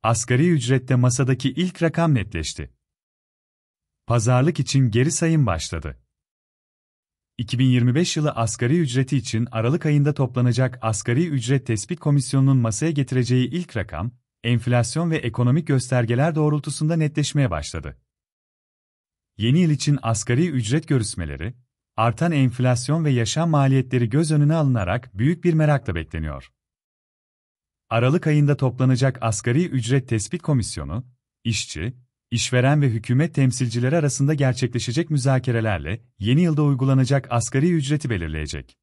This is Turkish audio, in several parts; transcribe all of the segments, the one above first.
Asgari ücrette masadaki ilk rakam netleşti. Pazarlık için geri sayım başladı. 2025 yılı asgari ücreti için Aralık ayında toplanacak Asgari Ücret Tespit Komisyonu'nun masaya getireceği ilk rakam, enflasyon ve ekonomik göstergeler doğrultusunda netleşmeye başladı. Yeni yıl için asgari ücret görüşmeleri, artan enflasyon ve yaşam maliyetleri göz önüne alınarak büyük bir merakla bekleniyor. Aralık ayında toplanacak Asgari Ücret Tespit Komisyonu, işçi, işveren ve hükümet temsilcileri arasında gerçekleşecek müzakerelerle yeni yılda uygulanacak asgari ücreti belirleyecek.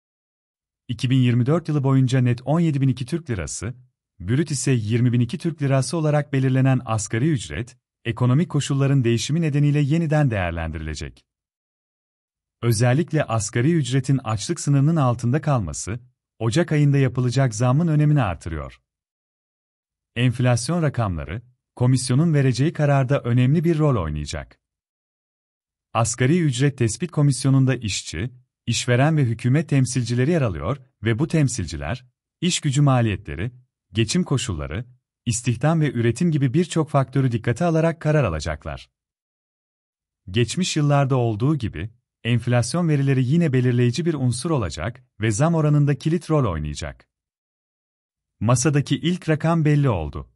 2024 yılı boyunca net 17.002 Türk Lirası, brüt ise 20.002 Türk Lirası olarak belirlenen asgari ücret, ekonomik koşulların değişimi nedeniyle yeniden değerlendirilecek. Özellikle asgari ücretin açlık sınırının altında kalması, Ocak ayında yapılacak zammın önemini artırıyor. Enflasyon rakamları, komisyonun vereceği kararda önemli bir rol oynayacak. Asgari Ücret Tespit Komisyonu'nda işçi, işveren ve hükümet temsilcileri yer alıyor ve bu temsilciler, iş gücü maliyetleri, geçim koşulları, istihdam ve üretim gibi birçok faktörü dikkate alarak karar alacaklar. Geçmiş yıllarda olduğu gibi, enflasyon verileri yine belirleyici bir unsur olacak ve zam oranında kilit rol oynayacak. Masadaki ilk rakam belli oldu.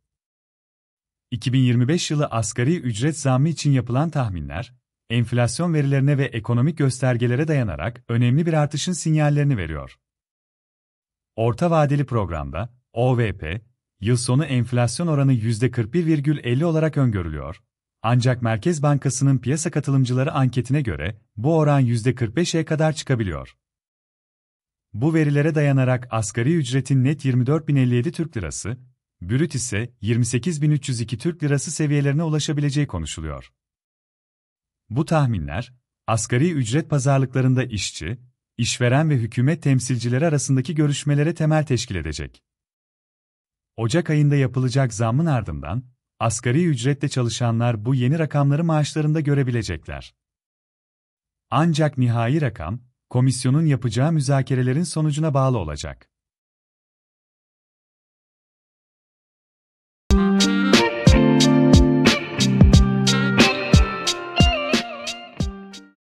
2025 yılı asgari ücret zammı için yapılan tahminler, enflasyon verilerine ve ekonomik göstergelere dayanarak önemli bir artışın sinyallerini veriyor. Orta vadeli programda, OVP, yıl sonu enflasyon oranı %41,50 olarak öngörülüyor. Ancak Merkez Bankası'nın piyasa katılımcıları anketine göre bu oran %45'e kadar çıkabiliyor. Bu verilere dayanarak asgari ücretin net 24.057 Türk Lirası, brüt ise 28.302 Türk Lirası seviyelerine ulaşabileceği konuşuluyor. Bu tahminler, asgari ücret pazarlıklarında işçi, işveren ve hükümet temsilcileri arasındaki görüşmelere temel teşkil edecek. Ocak ayında yapılacak zammın ardından, asgari ücretle çalışanlar bu yeni rakamları maaşlarında görebilecekler. Ancak nihai rakam, komisyonun yapacağı müzakerelerin sonucuna bağlı olacak.